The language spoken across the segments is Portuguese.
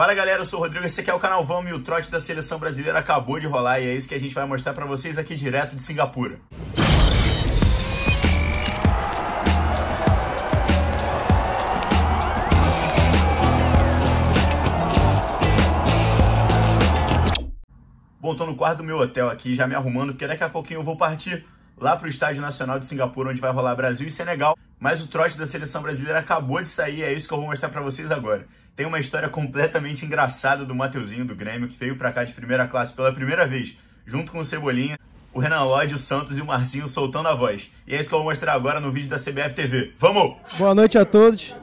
Fala galera, eu sou o Rodrigo, esse aqui é o canal Vamos e o trote da seleção brasileira acabou de rolar e é isso que a gente vai mostrar pra vocês aqui direto de Singapura. Bom, tô no quarto do meu hotel aqui, já me arrumando, porque daqui a pouquinho eu vou partir lá pro Estádio Nacional de Singapura, onde vai rolar Brasil e Senegal. Mas o trote da seleção brasileira acabou de sair, é isso que eu vou mostrar pra vocês agora. Tem uma história completamente engraçada do Mateuzinho do Grêmio, que veio pra cá de primeira classe pela primeira vez, junto com o Cebolinha, o Renan Lodge, o Santos e o Marcinho soltando a voz. E é isso que eu vou mostrar agora no vídeo da CBF TV. Vamos! Boa noite a todos.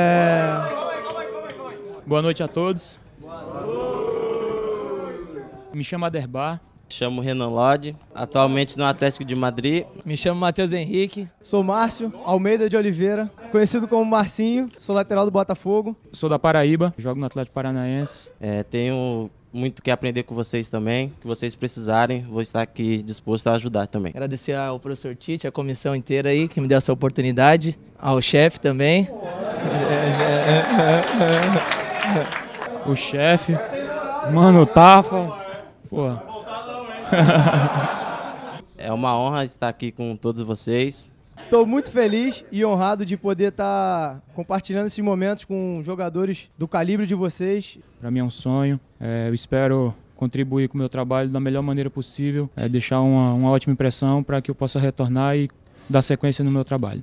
Boa noite a todos. Me chamo Aderbar. Chamo Renan Lodge, atualmente no Atlético de Madrid. Me chamo Matheus Henrique. Sou Márcio Almeida de Oliveira, conhecido como Marcinho, sou lateral do Botafogo. Sou da Paraíba, jogo no Atlético Paranaense. Tenho muito que aprender com vocês também, que vocês precisarem, vou estar aqui disposto a ajudar também. Agradecer ao professor Tite, a comissão inteira aí, que me deu essa oportunidade, ao chefe também. O chefe, mano, Tafa, pô. É uma honra estar aqui com todos vocês. Estou muito feliz e honrado de poder estar compartilhando esses momentos com jogadores do calibre de vocês. Para mim é um sonho, eu espero contribuir com o meu trabalho da melhor maneira possível, deixar uma ótima impressão para que eu possa retornar e dar sequência no meu trabalho.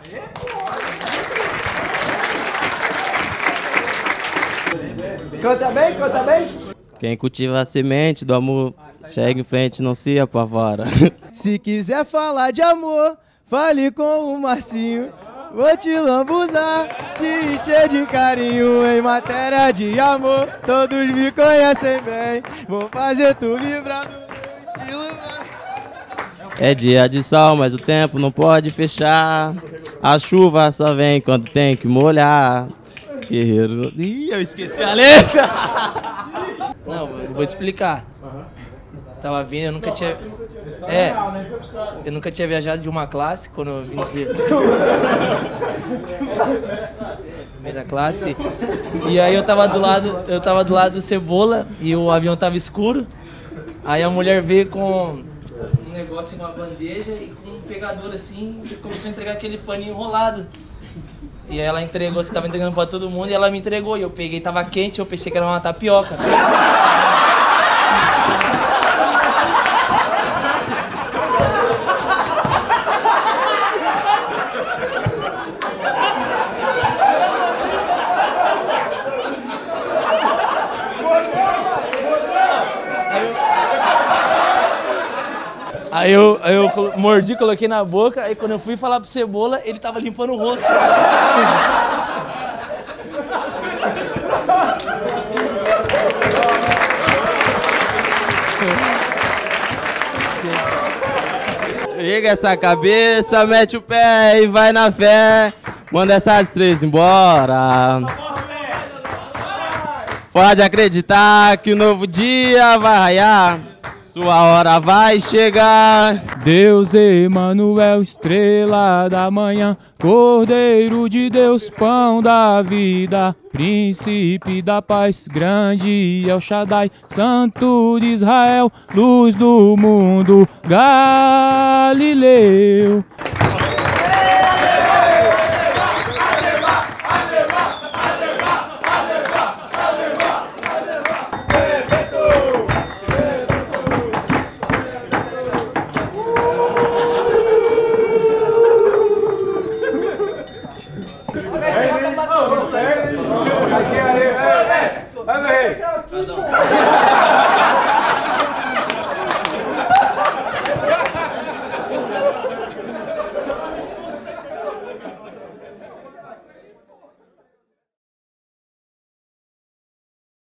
Canta bem, canta bem? Quem cultiva a semente do amor, chega em frente, não se apavora. Se quiser falar de amor, fale com o Marcinho. Vou te lambuzar, te encher de carinho. Em matéria de amor, todos me conhecem bem. Vou fazer tu vibrar no meu estilo. É dia de sol, mas o tempo não pode fechar. A chuva só vem quando tem que molhar. Guerreiro... Ih, eu esqueci a letra! Não, eu vou explicar. Tava vindo, eu nunca tinha... eu nunca tinha viajado de uma classe, quando eu vim dizer... Primeira classe. E aí eu tava do lado do Cebola e o avião tava escuro. Aí a mulher veio com um negócio em uma bandeja e com um pegador assim, e começou a entregar aquele paninho enrolado. E aí ela entregou, você tava entregando pra todo mundo e ela me entregou. E eu peguei, tava quente, eu pensei que era uma tapioca. Aí eu mordi, coloquei na boca, aí quando eu fui falar pro Cebola, ele tava limpando o rosto. Liga essa cabeça, mete o pé e vai na fé. Manda essas três embora. Pode acreditar que o novo dia vai raiar. Sua hora vai chegar. Deus Emanuel, estrela da manhã, Cordeiro de Deus, pão da vida, príncipe da paz, grande El Shaddai, Santo de Israel, luz do mundo, Galileu. Vai, meu rei!